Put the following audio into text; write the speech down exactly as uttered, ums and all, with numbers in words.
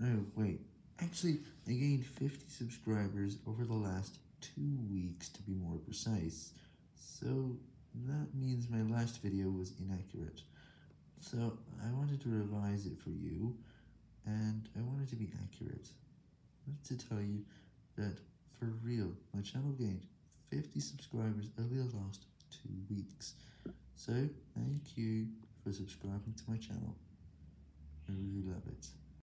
Oh, wait. Actually, I gained fifty subscribers over the last two weeks to be more precise. So, that means my last video was inaccurate. So, I wanted to revise it for you, and I wanted to be accurate. I wanted to tell you that, for real, my channel gained fifty subscribers over the last two weeks. So, thank you for subscribing to my channel. I really love it.